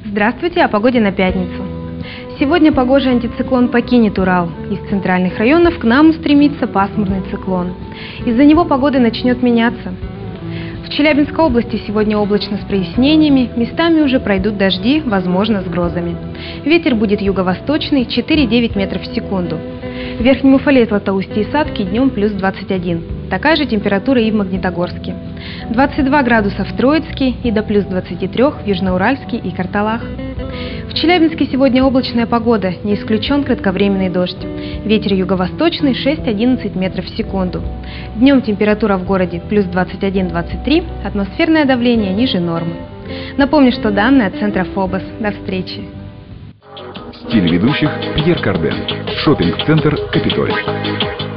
Здравствуйте, о погоде на пятницу. Сегодня погожий антициклон покинет Урал. Из центральных районов к нам устремится пасмурный циклон. Из-за него погода начнет меняться. В Челябинской области сегодня облачно с прояснениями, местами уже пройдут дожди, возможно, с грозами. Ветер будет юго-восточный 4,9 метров в секунду. В Верхнем Уфалее, Златоусте и Сатке днем плюс 21. Такая же температура и в Магнитогорске. 22 градуса в Троицке и до плюс 23 в Южноуральске и Карталах. В Челябинске сегодня облачная погода, не исключен кратковременный дождь. Ветер юго-восточный 6-11 метров в секунду. Днем температура в городе плюс 21-23, атмосферное давление ниже нормы. Напомню, что данные от центра ФОБОС. До встречи. Стиль ведущих Пьер Карден. Шоппинг-центр «Капитолий».